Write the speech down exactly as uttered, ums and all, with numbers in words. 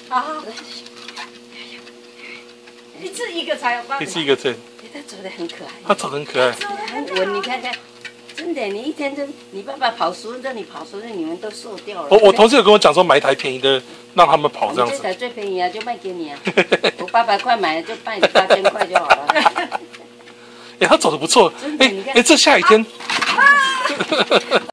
啊，一次一个才有办法。 一次一个针。 他走得很可爱。 他走得很可爱。 很稳，你看看。 真的，你一天就你爸爸跑十分钟，你跑十分钟，你们都瘦掉了。 我我同事有跟我讲说，买一台便宜的，让他们跑这样子。 这台最便宜啊，就卖给你啊。我八百块买，就卖你八千块就好了。 哎，他走得不错。哎哎，这下雨天。